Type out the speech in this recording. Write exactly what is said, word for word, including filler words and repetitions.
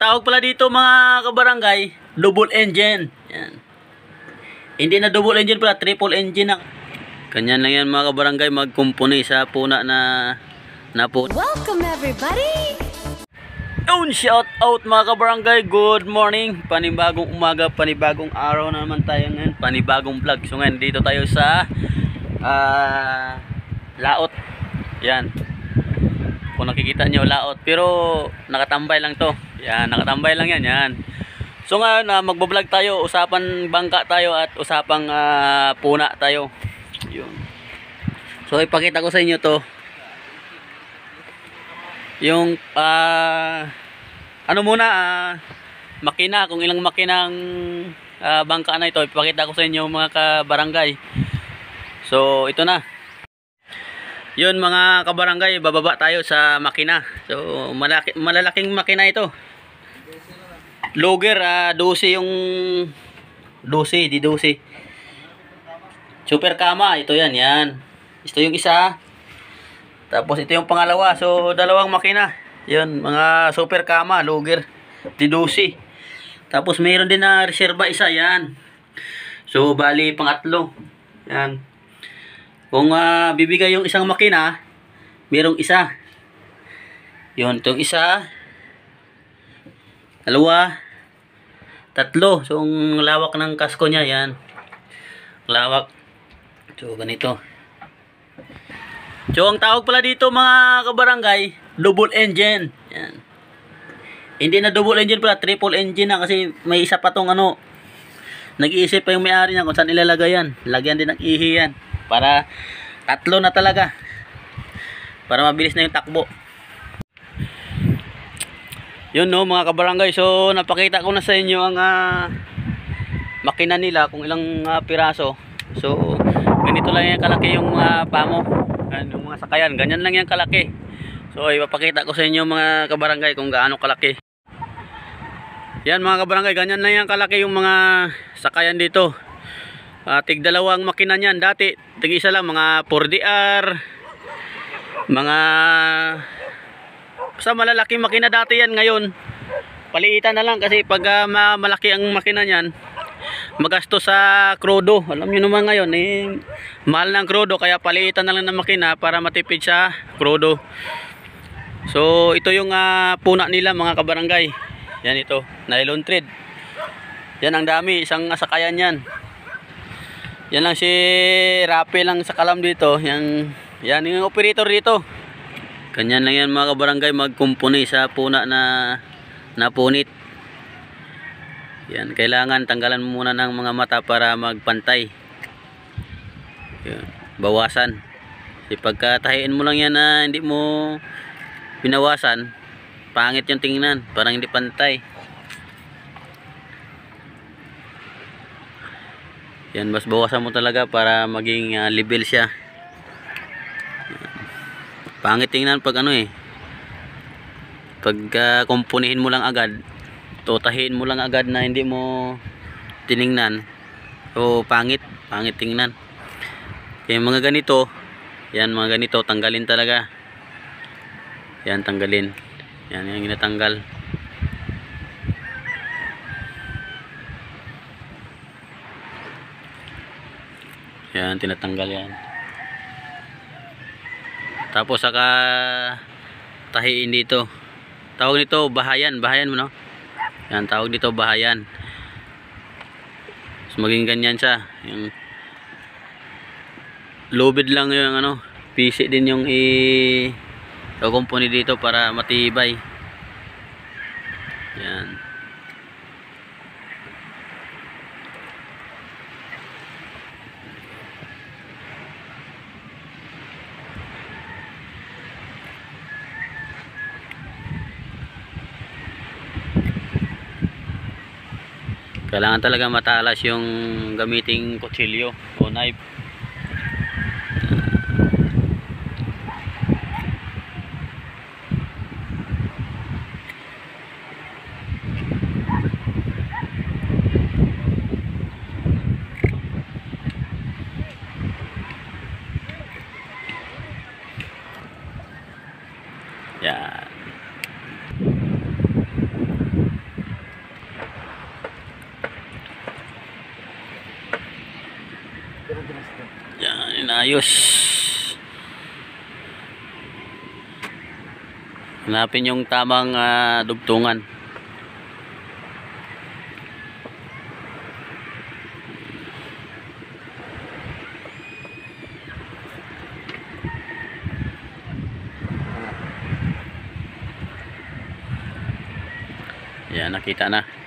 tawag pala dito mga kabarangay, double engine. Yan. Hindi na double engine pala, triple engine na. Ganyan lang yan mga kabarangay, magkumpuni sa puna na na po. Welcome everybody! Yun, shout out mga kabarangay, good morning. Panibagong umaga, panibagong araw na naman tayo ngayon, panibagong vlog. So ngayon dito tayo sa uh, laot. Yan. Kung nakikita nyo, laot. Pero nakatambay lang to. Yan, nakatambay lang yan. Yan. So ngayon, uh, magbablog tayo. Usapan bangka tayo at usapang uh, puna tayo. Yun. So ipakita ko sa inyo to. Yung uh, ano muna, uh, makina. Kung ilang makinang uh, bangka na ito, ipakita ko sa inyo mga kabarangay. So ito na. Yun mga kabarangay, bababa tayo sa makina. So malaki, malalaking makina ito. Logger, uh, dosi yung dosi, di dosi. Super kama, ito yan, yan. Ito yung isa. Tapos ito yung pangalawa. So dalawang makina. Yun, mga super kama, logger, di dosi. Tapos mayroon din na reserva isa, yan. So bali pangatlo. Yan. Kung uh, bibigay yung isang makina, mayroong isa. Yun, itong isa. Dalawa. Tatlo. So, ang lawak ng kasko niya, yan. Lawak. So, ganito. So, ang tawag pala dito mga kabarangay, double engine. Yan. Hindi na double engine pala, triple engine na kasi may isa pa tong ano. Nag-iisip pa yung may-ari niya kung saan ilalagay yan. Lagyan din ng ihi yan. Para tatlo na talaga. Para mabilis na yung takbo. Yun no mga kabarangay. So napakita ko na sa inyo ang uh, makina nila kung ilang uh, piraso. So ganito lang yung kalaki yung mga uh, pamo. Yung mga sakayan. Ganyan lang yung kalaki. So ipapakita ko sa inyo mga kabarangay kung gaano kalaki. Yan mga kabarangay. Ganyan lang yung kalaki yung mga sakayan dito. Uh, tig dalawang makina niyan dati, tig isa lang mga four D R, mga sa malalaking makina dati yan. Ngayon paliitan na lang kasi pag uh, malaki ang makina niyan magasto sa krudo. Alam niyo naman ngayon eh, mahal ng krudo, kaya paliitan na lang ng makina para matipid sa krudo. So ito yung uh, puna nila mga kabarangay. Yan, ito nylon thread. Yan ang dami, isang sakayan yan. Yan lang si Rapi lang sa kalam dito. Yan, yan yung operator dito. Ganyan lang yan mga kabarangay, magkumpuni sa puna na napunit. Yan, kailangan tanggalan muna ng mga mata para magpantay. Yan, bawasan. Kasi pagkatahiin mo lang yan na hindi mo binawasan, pangit yung tingnan, parang hindi pantay. Yan, mas bawasan mo talaga para maging uh, level siya. Pangit tingnan pag ano eh. Pag uh, kumpunihin mo lang agad, totahin mo lang agad na hindi mo tiningnan. So pangit, pangit tingnan. Kaya mga ganito, yan mga ganito, tanggalin talaga. Yan, tanggalin. Yan, yung ginatanggal. Yan, tinatanggal yan. Tapos saka tahiin dito. Tawag nito bahayan, bahayan mo no? Yan, tawag dito bahayan. So, maging ganyan siya. Yung lubid lang yung ano, pisi din yung i kumpuni dito para matibay. Yan. Kailangan talaga matalas yung gamiting kutsilyo o knife. Yan. ayos. Hanapin yung tamang ah, dugtungan. Yan, nakita na.